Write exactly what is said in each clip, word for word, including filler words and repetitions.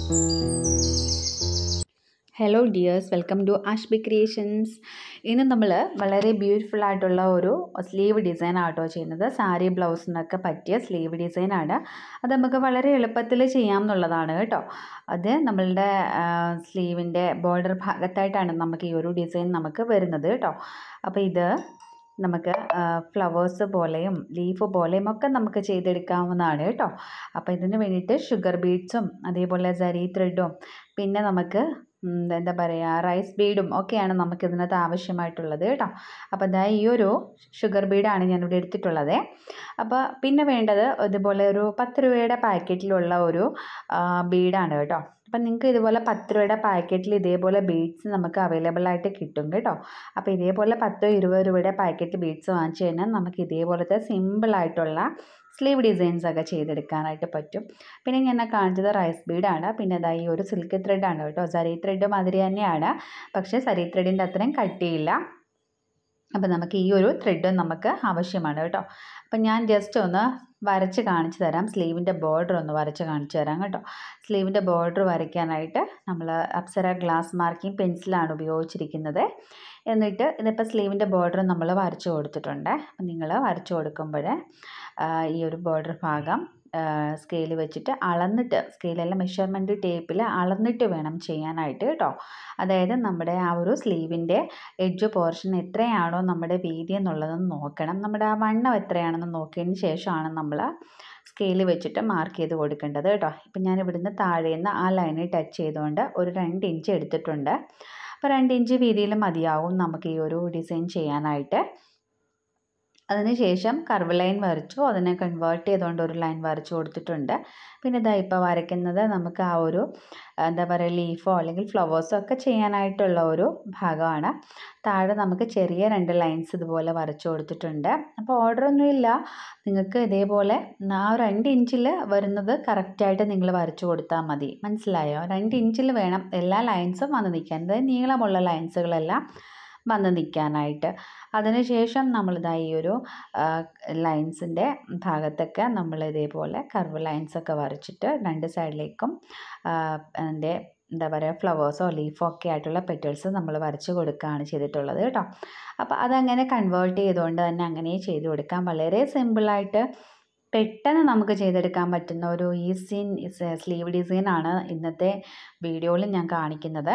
Hello dears, welcome to Ashby creations. ഇന്ന് നമ്മൾ വളരെ ബ്യൂട്ടിഫുൾ ആയിട്ടുള്ള ഒരു സ്ലീവ് ഡിസൈൻ ആട്ടോ ചെയ്യുന്നത്. സാരി ബ്ലൗസിനൊക്കെ പറ്റിയ സ്ലീവ് ഡിസൈനാണ്. അത് നമുക്ക് വളരെ എളുപ്പത്തിൽ ചെയ്യാമെന്നുള്ളതാണ് കേട്ടോ. അത് നമ്മളുടെ സ്ലീവിൻ്റെ ബോർഡർ ഭാഗത്തായിട്ടാണ് നമുക്ക് ഈ ഒരു ഡിസൈൻ നമുക്ക് വരുന്നത് കേട്ടോ. അപ്പോൾ ഇത് നമുക്ക് ഫ്ലവേഴ്സ് പോലെയും ലീഫ് പോലെയും ഒക്കെ നമുക്ക് ചെയ്തെടുക്കാവുന്നതാണ് കേട്ടോ. അപ്പോൾ ഇതിന് വേണ്ടിയിട്ട് ഷുഗർ ബീഡ്സും അതേപോലെ സരി ത്രെഡും പിന്നെ നമുക്ക് എന്താ പറയുക റൈസ് ബീഡും ഒക്കെയാണ് നമുക്കിതിനകത്ത് ആവശ്യമായിട്ടുള്ളത് കേട്ടോ. അപ്പോൾ ഇതാ ഈ ഒരു ഷുഗർ ബീഡാണ് ഞാനിവിടെ എടുത്തിട്ടുള്ളത്. അപ്പോൾ പിന്നെ വേണ്ടത് ഇതുപോലെ ഒരു പത്ത് രൂപയുടെ പാക്കറ്റിലുള്ള ഒരു ബീഡാണ് കേട്ടോ. അപ്പം നിങ്ങൾക്ക് ഇതുപോലെ പത്ത് രൂപയുടെ പാക്കറ്റിൽ ഇതേപോലെ ബീഡ്സ് നമുക്ക് അവൈലബിൾ ആയിട്ട് കിട്ടും കേട്ടോ. അപ്പോൾ ഇതേപോലെ പത്തോ ഇരുപത് രൂപയുടെ പാക്കറ്റ് ബീഡ്സ് വാങ്ങിച്ചു കഴിഞ്ഞാൽ നമുക്ക് ഇതേപോലത്തെ സിമ്പിളായിട്ടുള്ള സ്ലീവ് ഡിസൈൻസ് ഒക്കെ ചെയ്തെടുക്കാനായിട്ട് പറ്റും. പിന്നെ ഞാൻ കാണിച്ചത് റൈസ് ബീഡാണ്. പിന്നെ അതാ ഈ ഒരു സിൽക്ക് ത്രെഡാണ് കേട്ടോ. സരി ത്രെഡ് മാതിരി തന്നെയാണ്, പക്ഷേ സരി ത്രെഡിൻ്റെ അത്രയും കട്ടിയില്ല. അപ്പോൾ നമുക്ക് ഈ ഒരു ത്രെഡും നമുക്ക് ആവശ്യമാണ് കേട്ടോ. അപ്പം ഞാൻ ജസ്റ്റ് ഒന്ന് വരച്ച് കാണിച്ചു തരാം. സ്ലീവിൻ്റെ ബോർഡർ ഒന്ന് വരച്ച് കാണിച്ചു തരാം കേട്ടോ. സ്ലീവിൻ്റെ ബോർഡർ വരയ്ക്കാനായിട്ട് നമ്മൾ അപ്സര ഗ്ലാസ് മാർക്കിംഗ് പെൻസിലാണ് ഉപയോഗിച്ചിരിക്കുന്നത്. എന്നിട്ട് ഇതിപ്പോൾ സ്ലീവിൻ്റെ ബോർഡർ നമ്മൾ വരച്ച് കൊടുത്തിട്ടുണ്ട്. അപ്പം നിങ്ങൾ വരച്ച് കൊടുക്കുമ്പോൾ ഈ ഒരു ബോർഡർ ഭാഗം സ്കെയിൽ വെച്ചിട്ട് അളന്നിട്ട്, സ്കെയിലല്ല മെഷർമെൻറ്റ് ടേപ്പിൽ അളന്നിട്ട് വേണം ചെയ്യാനായിട്ട് കേട്ടോ. അതായത് നമ്മുടെ ആ ഒരു സ്ലീവിൻ്റെ എഡ്ജ് പോർഷൻ എത്രയാണോ നമ്മുടെ വീതി എന്നുള്ളതെന്ന് നോക്കണം. നമ്മുടെ ആ വണ്ണം എത്രയാണെന്ന് നോക്കിയതിന് ശേഷമാണ് നമ്മൾ സ്കെയിൽ വെച്ചിട്ട് മാർക്ക് ചെയ്ത് കൊടുക്കേണ്ടത് കേട്ടോ. ഇപ്പം ഞാൻ ഇവിടുന്ന് താഴേന്ന് ആ ലൈനിൽ ടച്ച് ചെയ്തുകൊണ്ട് ഒരു രണ്ട് ഇഞ്ച് എടുത്തിട്ടുണ്ട്. അപ്പോൾ രണ്ട് ഇഞ്ച് വീതിയിൽ മതിയാവും നമുക്ക് ഈ ഒരു ഡിസൈൻ ചെയ്യാനായിട്ട്. അതിനുശേഷം കർവ് ലൈൻ വരച്ചു, അതിനെ കൺവേർട്ട് ചെയ്തുകൊണ്ട് ഒരു ലൈൻ വരച്ചു കൊടുത്തിട്ടുണ്ട്. പിന്നെ ഇതാ ഇപ്പോൾ വരയ്ക്കുന്നത് നമുക്ക് ആ ഒരു എന്താ പറയുക ലീഫോ അല്ലെങ്കിൽ ഫ്ലവേഴ്സോ ഒക്കെ ചെയ്യാനായിട്ടുള്ള ഒരു ഭാഗമാണ്. താഴെ നമുക്ക് ചെറിയ രണ്ട് ലൈൻസ് ഇതുപോലെ വരച്ചു കൊടുത്തിട്ടുണ്ട്. അപ്പോൾ ഓർഡറൊന്നുമില്ല, നിങ്ങൾക്ക് ഇതേപോലെ ആ രണ്ട് ഇഞ്ചിൽ വരുന്നത് കറക്റ്റായിട്ട് നിങ്ങൾ വരച്ചു കൊടുത്താൽ മതി. മനസ്സിലായോ? രണ്ട് ഇഞ്ചിൽ വേണം എല്ലാ ലൈൻസും വന്ന് നിൽക്കാൻ, അതായത് നീളമുള്ള ലൈൻസുകളെല്ലാം വന്ന് നിൽക്കാനായിട്ട്. അതിനുശേഷം നമ്മളിതാ ഈ ഒരു ലൈൻസിൻ്റെ ഭാഗത്തൊക്കെ നമ്മൾ ഇതേപോലെ കർവ് ലൈൻസൊക്കെ വരച്ചിട്ട് രണ്ട് സൈഡിലേക്കും അതിൻ്റെ എന്താ പറയുക ഫ്ലവേഴ്സോ ലീഫോ ഒക്കെ ആയിട്ടുള്ള പെറ്റൽസ് നമ്മൾ വരച്ച് കൊടുക്കുകയാണ് ചെയ്തിട്ടുള്ളത് കേട്ടോ. അപ്പോൾ അതങ്ങനെ കൺവേർട്ട് ചെയ്തുകൊണ്ട് തന്നെ അങ്ങനെ ചെയ്ത് കൊടുക്കാം. വളരെ സിമ്പിളായിട്ട് പെട്ടെന്ന് നമുക്ക് ചെയ്തെടുക്കാൻ പറ്റുന്ന ഒരു ഈസി സ്ലീവ് ഡിസൈനാണ് ഇന്നത്തെ വീഡിയോയിൽ ഞാൻ കാണിക്കുന്നത്.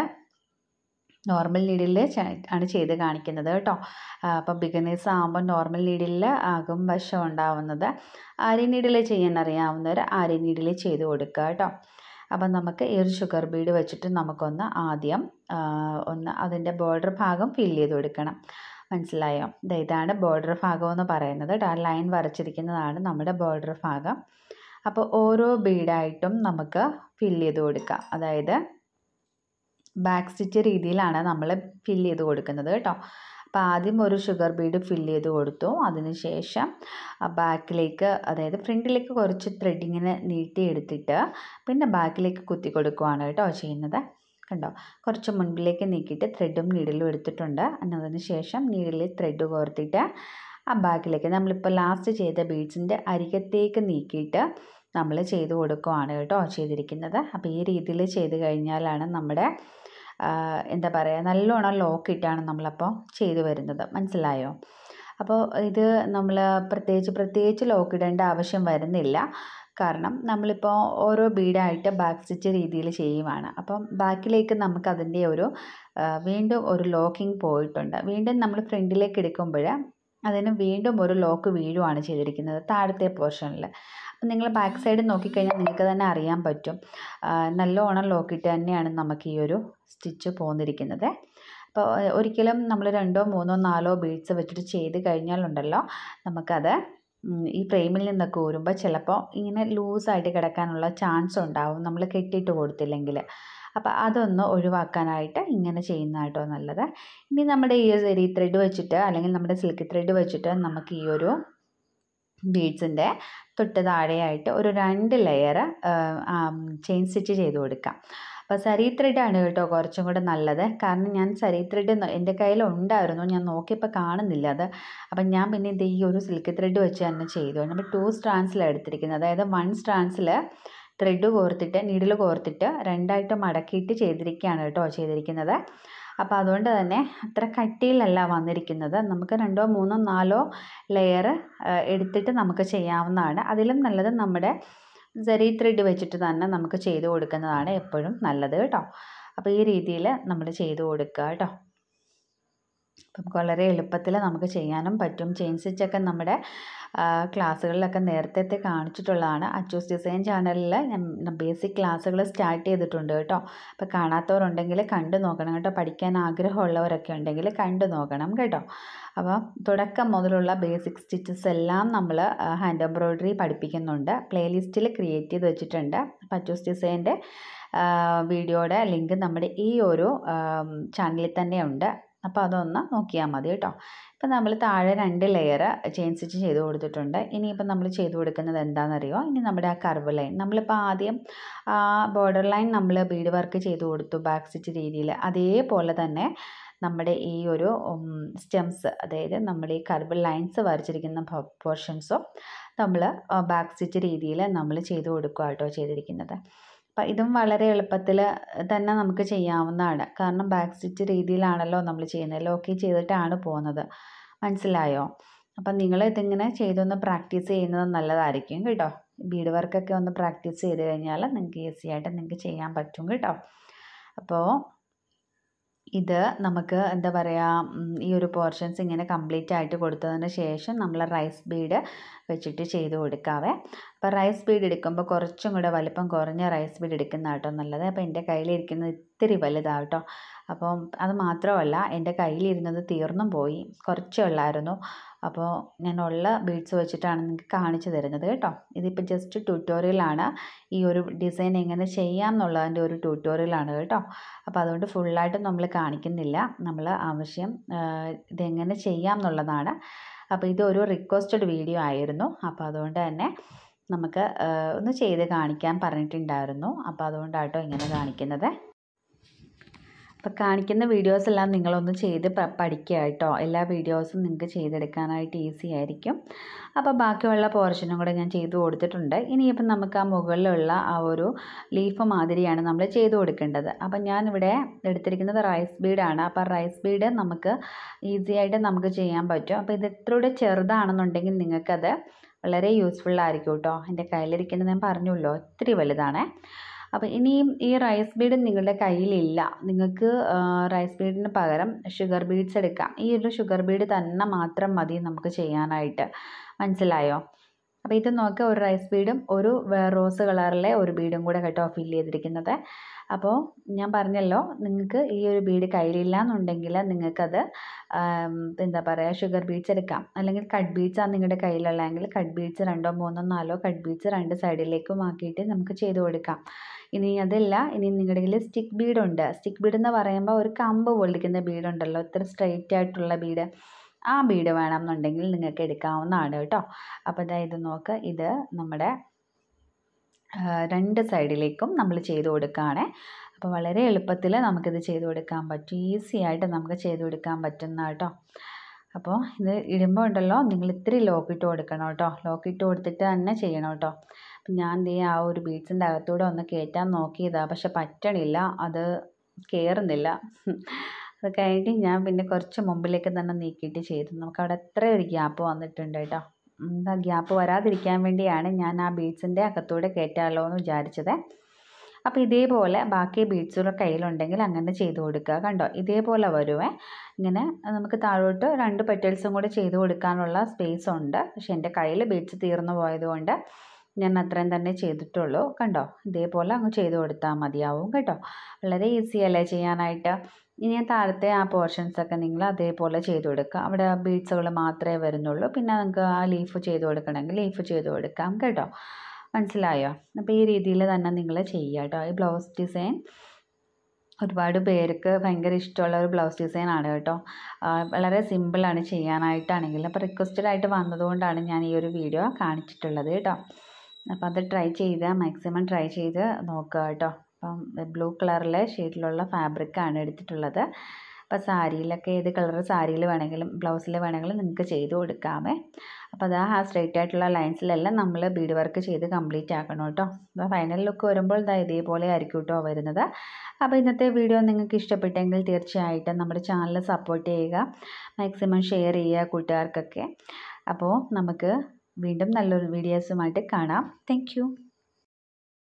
നോർമൽ നീഡിൽ ആണ് ചെയ്ത് കാണിക്കുന്നത് കേട്ടോ. അപ്പോൾ ബിഗിനേഴ്സ് ആകുമ്പോൾ നോർമൽ നീഡിൽ ആകും വശം ഉണ്ടാവുന്നത്. ആരി നീഡിൽ ചെയ്യാൻ അറിയാവുന്നവർ ആരി നീഡിൽ ചെയ്ത് കൊടുക്കുക കേട്ടോ. അപ്പം നമുക്ക് ഈ ഒരു ഷുഗർ ബീഡ് വെച്ചിട്ട് നമുക്കൊന്ന് ആദ്യം ഒന്ന് അതിൻ്റെ ബോർഡർ ഭാഗം ഫില്ല് ചെയ്ത് കൊടുക്കണം. മനസ്സിലായോ? ഇതാണ് ബോർഡർ ഭാഗം എന്ന് പറയുന്നത്. ആ ലൈൻ വരച്ചിരിക്കുന്നതാണ് നമ്മുടെ ബോർഡർ ഭാഗം. അപ്പോൾ ഓരോ ബീഡായിട്ടും നമുക്ക് ഫില്ല് ചെയ്ത് കൊടുക്കാം. അതായത് ബാക്ക് സ്റ്റിച്ച് രീതിയിലാണ് നമ്മൾ ഫില്ല് ചെയ്ത് കൊടുക്കുന്നത് കേട്ടോ. അപ്പോൾ ആദ്യം ഒരു ഷുഗർ ബീഡ് ഫില്ല് ചെയ്ത് കൊടുത്തു. അതിനുശേഷം ബാക്കിലേക്ക്, അതായത് ഫ്രണ്ടിലേക്ക് കുറച്ച് ത്രെഡിങ്ങിനെ നീട്ടിയെടുത്തിട്ട് പിന്നെ ബാക്കിലേക്ക് കുത്തി കൊടുക്കുകയാണ് കേട്ടോ ചെയ്യുന്നത്. കണ്ടോ, കുറച്ച് മുൻപിലേക്ക് നീക്കിയിട്ട് ത്രെഡും നീഡിലും എടുത്തിട്ടുണ്ട്. അതിന് ശേഷം നീഡിൽ ത്രെഡ് കോർത്തിട്ട് ആ ബാക്കിലേക്ക് നമ്മളിപ്പോൾ ലാസ്റ്റ് ചെയ്ത ബീഡ്സിൻ്റെ അരികത്തേക്ക് നീക്കിയിട്ട് നമ്മൾ ചെയ്ത് കൊടുക്കുകയാണ് കേട്ടോ ചെയ്തിരിക്കുന്നത്. അപ്പോൾ ഈ രീതിയിൽ ചെയ്ത് കഴിഞ്ഞാലാണ് നമ്മുടെ എന്താ പറയുക നല്ലോണം ലോക്കിട്ടാണ് നമ്മളപ്പോൾ ചെയ്തു വരുന്നത്. മനസ്സിലായോ? അപ്പോൾ ഇത് നമ്മൾ പ്രത്യേകിച്ച് പ്രത്യേകിച്ച് ലോക്കിടേണ്ട ആവശ്യം വരുന്നില്ല. കാരണം നമ്മളിപ്പോൾ ഓരോ ബീഡായിട്ട് ബാക്ക് സ്റ്റിച്ച് രീതിയിൽ ചെയ്യുവാണ്. അപ്പം ബാക്കിലേക്ക് നമുക്ക് അതിൻ്റെ ഒരു വീണ്ടും ഒരു ലോക്കിങ് പോയിട്ടുണ്ട്. വീണ്ടും നമ്മൾ ഫ്രണ്ടിലേക്ക് എടുക്കുമ്പോൾ അതിന് വീണ്ടും ഒരു ലോക്ക് വീഴുവാണ് ചെയ്തിരിക്കുന്നത് താഴത്തെ പോർഷനിൽ. അപ്പം നിങ്ങൾ ബാക്ക് സൈഡ് നോക്കിക്കഴിഞ്ഞാൽ നിങ്ങൾക്ക് തന്നെ അറിയാൻ പറ്റും നല്ലോണം ലോക്കിട്ട് തന്നെയാണ് നമുക്ക് ഈ ഒരു സ്റ്റിച്ച് പോന്നിരിക്കുന്നത്. അപ്പോൾ ഒരിക്കലും നമ്മൾ രണ്ടോ മൂന്നോ നാലോ ബീഡ്സ് വെച്ചിട്ട് ചെയ്ത് കഴിഞ്ഞാലുണ്ടല്ലോ നമുക്കത് ഈ ഫ്രെയിമിൽ നിന്നൊക്കെ ഊരുമ്പോൾ ചിലപ്പോൾ ഇങ്ങനെ ലൂസായിട്ട് കിടക്കാനുള്ള ചാൻസ് ഉണ്ടാവും നമ്മൾ കെട്ടിയിട്ട് കൊടുത്തില്ലെങ്കിൽ. അപ്പോൾ അതൊന്ന് ഒഴിവാക്കാനായിട്ട് ഇങ്ങനെ ചെയ്യുന്നതായിട്ടോ നല്ലത്. ഇനി നമ്മുടെ ഈ സരി ത്രെഡ് വെച്ചിട്ട് അല്ലെങ്കിൽ നമ്മുടെ സിൽക്ക് ത്രെഡ് വെച്ചിട്ട് നമുക്ക് ഈ ഒരു ബീഡ്സിൻ്റെ തൊട്ട് താഴെയായിട്ട് ഒരു രണ്ട് ലെയർ ചെയിൻ സ്റ്റിച്ച് ചെയ്ത് കൊടുക്കാം. അപ്പോൾ സരി ത്രെഡാണ് കേട്ടോ കുറച്ചും കൂടെ നല്ലത്. കാരണം ഞാൻ സരി ത്രെഡ് എൻ്റെ കയ്യിൽ ഉണ്ടായിരുന്നു, ഞാൻ നോക്കിയപ്പോൾ കാണുന്നില്ല അത്. അപ്പം ഞാൻ പിന്നെ ഇത് ഈ ഒരു സിൽക്ക് ത്രെഡ് വെച്ച് തന്നെ ചെയ്തു. അപ്പോൾ ടു സ്ട്രാൻഡ്സിലാണ് എടുത്തിരിക്കുന്നത്. അതായത് വൺ സ്ട്രാൻഡ്സിൽ ത്രെഡ് കോർത്തിട്ട് നീഡിൽ കോർത്തിട്ട് രണ്ടായിട്ട് മടക്കിയിട്ട് ചെയ്തിരിക്കുകയാണ് കേട്ടോ ചെയ്തിരിക്കുന്നത്. അപ്പോൾ അതുകൊണ്ട് തന്നെ അത്ര കട്ടിയിലല്ല വന്നിരിക്കുന്നത്. നമുക്ക് രണ്ടോ മൂന്നോ നാലോ ലെയർ എടുത്തിട്ട് നമുക്ക് ചെയ്യാവുന്നതാണ്. അതിലും നല്ലത് നമ്മുടെ സരി ത്രെഡ് വെച്ചിട്ട് തന്നെ നമുക്ക് ചെയ്ത് കൊടുക്കുന്നതാണ് എപ്പോഴും നല്ലത് കേട്ടോ. അപ്പോൾ ഈ രീതിയിൽ നമ്മൾ ചെയ്ത് കൊടുക്കുക കേട്ടോ. നമുക്ക് വളരെ എളുപ്പത്തിൽ നമുക്ക് ചെയ്യാനും പറ്റും. ചെയിൻ സ്റ്റിച്ചൊക്കെ നമ്മുടെ ക്ലാസ്സുകളിലൊക്കെ നേരത്തെ കാണിച്ചിട്ടുള്ളതാണ്. അച്ചൂസ് ഡിസൈൻ ചാനലിൽ ഞാൻ ബേസിക് ക്ലാസ്സുകൾ സ്റ്റാർട്ട് ചെയ്തിട്ടുണ്ട് കേട്ടോ. അപ്പോൾ കാണാത്തവരുണ്ടെങ്കിൽ കണ്ടു നോക്കണം കേട്ടോ. പഠിക്കാൻ ആഗ്രഹമുള്ളവരൊക്കെ ഉണ്ടെങ്കിൽ കണ്ടു നോക്കണം കേട്ടോ. അപ്പോൾ തുടക്കം മുതലുള്ള ബേസിക് സ്റ്റിച്ചസ് എല്ലാം നമ്മൾ ഹാൻഡ് എംബ്രോയ്ഡറി പഠിപ്പിക്കുന്നുണ്ട്. പ്ലേലിസ്റ്റിൽ ക്രിയേറ്റ് ചെയ്ത് വെച്ചിട്ടുണ്ട്. അപ്പോൾ അച്ചൂസ് ഡിസൈൻ്റെ വീഡിയോയുടെ ലിങ്ക് നമ്മുടെ ഈ ഒരു ചാനലിൽ തന്നെ ഉണ്ട്. അപ്പോൾ അതൊന്ന് നോക്കിയാൽ മതി കേട്ടോ. ഇപ്പം നമ്മൾ താഴെ രണ്ട് ലെയർ ചെയിൻ സ്റ്റിച്ച് ചെയ്ത് കൊടുത്തിട്ടുണ്ട്. ഇനിയിപ്പോൾ നമ്മൾ ചെയ്ത് കൊടുക്കുന്നത് എന്താണെന്നറിയോ, ഇനി നമ്മുടെ ആ കർവ് ലൈൻ നമ്മളിപ്പോൾ ആദ്യം ആ ബോർഡർ ലൈൻ നമ്മൾ ബീഡ് വർക്ക് ചെയ്ത് കൊടുത്തു ബാക്ക് സ്റ്റിച്ച് രീതിയിൽ. അതേപോലെ തന്നെ നമ്മുടെ ഈ ഒരു സ്റ്റെംസ്, അതായത് നമ്മൾ ഈ കർവ് ലൈൻസ് വരച്ചിരിക്കുന്ന പോർഷൻസും നമ്മൾ ബാക്ക് സ്റ്റിച്ച് രീതിയിൽ നമ്മൾ ചെയ്ത് കൊടുക്കുക കേട്ടോ ചെയ്തിരിക്കുന്നത്. അപ്പം ഇതും വളരെ എളുപ്പത്തിൽ തന്നെ നമുക്ക് ചെയ്യാവുന്നതാണ്. കാരണം ബാക്ക് സ്റ്റിച്ച് രീതിയിലാണല്ലോ നമ്മൾ ചെയ്യുന്നത്. ലോക്കി ചെയ്തിട്ടാണ് പോകുന്നത്. മനസ്സിലായോ? അപ്പം നിങ്ങൾ ഇതിങ്ങനെ ചെയ്തൊന്ന് പ്രാക്ടീസ് ചെയ്യുന്നത് നല്ലതായിരിക്കും കേട്ടോ. ബീഡ് വർക്കൊക്കെ ഒന്ന് പ്രാക്ടീസ് ചെയ്ത് കഴിഞ്ഞാൽ നിങ്ങൾക്ക് ഈസി ആയിട്ട് നിങ്ങൾക്ക് ചെയ്യാൻ പറ്റും കേട്ടോ. അപ്പോൾ ഇത് നമുക്ക് എന്താ പറയുക, ഈ ഒരു പോർഷൻസ് ഇങ്ങനെ കംപ്ലീറ്റ് ആയിട്ട് കൊടുത്തതിന് ശേഷം നമ്മൾ റൈസ് ബീഡ് വെച്ചിട്ട് ചെയ്ത് കൊടുക്കാവേ. അപ്പോൾ റൈസ് ബീഡ് എടുക്കുമ്പോൾ കുറച്ചും കൂടെ വലിപ്പം കുറഞ്ഞ റൈസ് ബീഡ് എടുക്കുന്ന കേട്ടോ നല്ലത്. അപ്പോൾ എൻ്റെ കയ്യിലിരിക്കുന്നത് ഇത്തിരി വലുതാണ് കേട്ടോ. അപ്പം അത് മാത്രമല്ല എൻ്റെ കയ്യിലിരുന്നത് തീർന്നും പോയി, കുറച്ചേ ഉള്ളായിരുന്നു. അപ്പോൾ ഞാൻ ഉള്ള ബീഡ്സ് വെച്ചിട്ടാണ് നിങ്ങൾക്ക് കാണിച്ചു തരുന്നത് കേട്ടോ. ഇതിപ്പോൾ ജസ്റ്റ് ട്യൂട്ടോറിയലാണ്. ഈ ഒരു ഡിസൈൻ എങ്ങനെ ചെയ്യാം എന്നുള്ളതിൻ്റെ ഒരു ട്യൂട്ടോറിയലാണ് കേട്ടോ. അപ്പോൾ അതുകൊണ്ട് ഫുള്ളായിട്ട് നമ്മൾ കാണിക്കുന്നില്ല. നമ്മൾ ആവശ്യം ഇതെങ്ങനെ ചെയ്യാം എന്നുള്ളതാണ്. അപ്പോൾ ഇതൊരു റിക്വസ്റ്റഡ് വീഡിയോ ആയിരുന്നു. അപ്പോൾ അതുകൊണ്ട് തന്നെ നമുക്ക് ഒന്ന് ചെയ്ത് കാണിക്കാൻ പറഞ്ഞിട്ടുണ്ടായിരുന്നു. അപ്പോൾ അതുകൊണ്ടാട്ടോ ഇങ്ങനെ കാണിക്കുന്നത്. അപ്പോൾ കാണിക്കുന്ന വീഡിയോസ് എല്ലാം നിങ്ങളൊന്ന് ചെയ്ത് പഠിക്കുക കേട്ടോ. എല്ലാ വീഡിയോസും നിങ്ങൾക്ക് ചെയ്തെടുക്കാനായിട്ട് ഈസി ആയിരിക്കും. അപ്പോൾ ബാക്കിയുള്ള പോർഷനും കൂടെ ഞാൻ ചെയ്ത് കൊടുത്തിട്ടുണ്ട്. ഇനിയിപ്പം നമുക്ക് ആ മുകളിലുള്ള ആ ഒരു ലീഫ് മാതിരിയാണ് നമ്മൾ ചെയ്ത് കൊടുക്കേണ്ടത്. അപ്പം ഞാനിവിടെ എടുത്തിരിക്കുന്നത് റൈസ് ബീഡാണ്. അപ്പോൾ റൈസ് ബീഡ് നമുക്ക് ഈസി ആയിട്ട് നമുക്ക് ചെയ്യാൻ പറ്റും. അപ്പോൾ ഇത് ഇത്രയൂടെ ചെറുതാണെന്നുണ്ടെങ്കിൽ നിങ്ങൾക്കത് വളരെ യൂസ്ഫുൾ ആയിരിക്കും കേട്ടോ. എൻ്റെ കയ്യിലിരിക്കുന്നത് ഞാൻ പറഞ്ഞല്ലോ ഇത്തിരി വലുതാണേ. അപ്പോൾ ഇനിയും ഈ റൈസ് ബീഡ് നിങ്ങളുടെ കയ്യിലില്ല, നിങ്ങൾക്ക് റൈസ് ബീഡിന് പകരം ഷുഗർ ബീഡ്സ് എടുക്കാം. ഈ ഒരു ഷുഗർ ബീഡ് തന്നെ മാത്രം മതി നമുക്ക് ചെയ്യാനായിട്ട്. മനസ്സിലായോ? അപ്പോൾ ഇത് നോക്കുക, ഒരു റൈസ് ബീഡും ഒരു റോസ് കളറിലെ ഒരു ബീഡും കൂടെ കേട്ടോ ഫില്ല് ചെയ്തിരിക്കുന്നത്. അപ്പോൾ ഞാൻ പറഞ്ഞല്ലോ നിങ്ങൾക്ക് ഈ ഒരു ബീഡ് കയ്യിലില്ല എന്നുണ്ടെങ്കിൽ നിങ്ങൾക്കത് എന്താ പറയുക ഷുഗർ ബീഡ്സ് എടുക്കാം. അല്ലെങ്കിൽ കട്ട് ബീഡ്സാണ് നിങ്ങളുടെ കയ്യിലുള്ളതെങ്കിൽ കട്ട് ബീഡ്സ് രണ്ടോ മൂന്നോ നാലോ കട്ട് ബീഡ്സ് രണ്ട് സൈഡിലേക്കും ആക്കിയിട്ട് നമുക്ക് ചെയ്ത് കൊടുക്കാം. ഇനി അതല്ല, ഇനി നിങ്ങളുടെ കയ്യിൽ സ്റ്റിക്ക് ബീഡുണ്ട്. സ്റ്റിക്ക് ബീഡ് എന്ന് പറയുമ്പോൾ ഒരു കമ്പ് പൊള്ളിക്കുന്ന ബീഡുണ്ടല്ലോ, ഇത്ര സ്ട്രെയിറ്റ് ആയിട്ടുള്ള ബീഡ്, ആ ബീഡ് വേണമെന്നുണ്ടെങ്കിൽ നിങ്ങൾക്ക് എടുക്കാവുന്നതാണ് കേട്ടോ. അപ്പോൾ അതായത് നോക്ക്, ഇത് നമ്മുടെ രണ്ട് സൈഡിലേക്കും നമ്മൾ ചെയ്ത് കൊടുക്കുകയാണ്. അപ്പോൾ വളരെ എളുപ്പത്തിൽ നമുക്കിത് ചെയ്ത് കൊടുക്കാൻ പറ്റും. ഈസി ആയിട്ട് നമുക്ക് ചെയ്ത് കൊടുക്കാൻ പറ്റുന്ന കേട്ടോ. അപ്പോൾ ഇത് ഇടുമ്പോൾ ഉണ്ടല്ലോ നിങ്ങൾ ഇത്തിരി ലോക്കിട്ട് കൊടുക്കണം കേട്ടോ. ലോക്കിട്ട് കൊടുത്തിട്ട് തന്നെ ചെയ്യണം കേട്ടോ. അപ്പം ഞാൻ ദേ ആ ഒരു ബീഡ്സിൻ്റെ അകത്തൂടെ ഒന്ന് കയറ്റാൻ നോക്കിയതാണ്, പക്ഷെ പറ്റണില്ല, അത് കയറുന്നില്ല. അത് കഴിഞ്ഞിട്ട് ഞാൻ പിന്നെ കുറച്ച് മുമ്പിലേക്ക് തന്നെ നീക്കിയിട്ട് ചെയ്തു. നമുക്കവിടെ എത്ര ഒരു ഗ്യാപ്പ് വന്നിട്ടുണ്ട് കേട്ടോ. എന്താ ഗ്യാപ്പ് വരാതിരിക്കാൻ വേണ്ടിയാണ് ഞാൻ ആ ബീഡ്സിൻ്റെ അകത്തൂടെ കയറ്റാമല്ലോ എന്ന് വിചാരിച്ചത്. അപ്പോൾ ഇതേപോലെ ബാക്കി ബീഡ്സുകൾ കയ്യിലുണ്ടെങ്കിൽ അങ്ങനെ ചെയ്ത് കൊടുക്കുക. കണ്ടോ ഇതേപോലെ വരുവേ. ഇങ്ങനെ നമുക്ക് താഴോട്ട് രണ്ട് പെറ്റൽസും കൂടെ ചെയ്ത് കൊടുക്കാനുള്ള സ്പേസ് ഉണ്ട്. പക്ഷെ എൻ്റെ കയ്യിൽ ബീഡ്സ് തീർന്നു പോയതുകൊണ്ട് ഞാൻ അത്രയും തന്നെ ചെയ്തിട്ടുള്ളൂ. കണ്ടോ ഇതേപോലെ അങ്ങ് ചെയ്ത് കൊടുത്താൽ മതിയാവും കേട്ടോ. വളരെ ഈസി അല്ലേ ചെയ്യാനായിട്ട്. ഇനി താഴത്തെ ആ പോർഷൻസൊക്കെ നിങ്ങൾ അതേപോലെ ചെയ്ത് കൊടുക്കുക. അവിടെ ബീഡ്സുകൾ മാത്രമേ വരുന്നുള്ളൂ. പിന്നെ നിങ്ങൾക്ക് ആ ലീഫ് ചെയ്ത് കൊടുക്കണമെങ്കിൽ ലീഫ് ചെയ്ത് കൊടുക്കാം കേട്ടോ. മനസ്സിലായോ? അപ്പോൾ ഈ രീതിയിൽ തന്നെ നിങ്ങൾ ചെയ്യുക കേട്ടോ. ഈ ബ്ലൗസ് ഡിസൈൻ ഒരുപാട് പേർക്ക് ഭയങ്കര ഇഷ്ടമുള്ള ഒരു ബ്ലൗസ് ഡിസൈൻ ആണ് കേട്ടോ. വളരെ സിമ്പിളാണ് ചെയ്യാനായിട്ടാണെങ്കിൽ. അപ്പോൾ റിക്വസ്റ്റഡ് ആയിട്ട് വന്നതുകൊണ്ടാണ് ഞാൻ ഈ ഒരു വീഡിയോ കാണിച്ചിട്ടുള്ളത് കേട്ടോ. അപ്പോൾ അത് ട്രൈ ചെയ്ത് മാക്സിമം ട്രൈ ചെയ്ത് നോക്കുക കേട്ടോ. അപ്പം ബ്ലൂ കളറിലെ ഷെയ്ഡിലുള്ള ഫാബ്രിക്കാണ് എടുത്തിട്ടുള്ളത്. അപ്പോൾ സാരിയിലൊക്കെ ഏത് കളർ സാരിയിൽ വേണമെങ്കിലും ബ്ലൗസിൽ വേണമെങ്കിലും നിങ്ങൾക്ക് ചെയ്ത് കൊടുക്കാമേ. അപ്പോൾ അതാ ആ സ്ട്രെയിറ്റ് ആയിട്ടുള്ള ലൈൻസിലെല്ലാം നമ്മൾ ബീഡ് വർക്ക് ചെയ്ത് കംപ്ലീറ്റ് ആക്കണം കേട്ടോ. അപ്പോൾ ഫൈനൽ ലുക്ക് വരുമ്പോൾ ഇതാ ഇതേപോലെ ആയിരിക്കും കേട്ടോ വരുന്നത്. അപ്പോൾ ഇന്നത്തെ വീഡിയോ നിങ്ങൾക്ക് ഇഷ്ടപ്പെട്ടെങ്കിൽ തീർച്ചയായിട്ടും നമ്മുടെ ചാനൽ സപ്പോർട്ട് ചെയ്യുക, മാക്സിമം ഷെയർ ചെയ്യുക കൂട്ടുകാർക്കൊക്കെ. അപ്പോൾ നമുക്ക് വീണ്ടും നല്ലൊരു വീഡിയോസുമായിട്ട് കാണാം. Thank U.